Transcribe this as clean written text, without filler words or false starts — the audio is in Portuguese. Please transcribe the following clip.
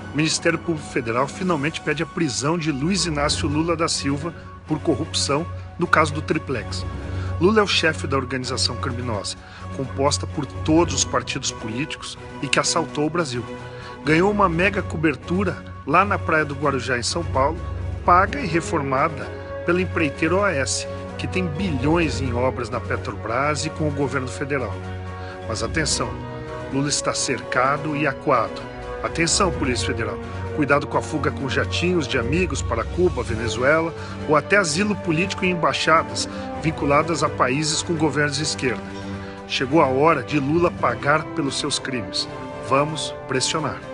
O Ministério Público Federal finalmente pede a prisão de Luiz Inácio Lula da Silva por corrupção no caso do Triplex. Lula é o chefe da organização criminosa, composta por todos os partidos políticos e que assaltou o Brasil. Ganhou uma mega cobertura lá na Praia do Guarujá, em São Paulo, paga e reformada pela empreiteira OAS, que tem bilhões em obras na Petrobras e com o governo federal. Mas atenção, Lula está cercado e acuado. Atenção, Polícia Federal, cuidado com a fuga com jatinhos de amigos para Cuba, Venezuela ou até asilo político em embaixadas vinculadas a países com governos de esquerda. Chegou a hora de Lula pagar pelos seus crimes. Vamos pressionar.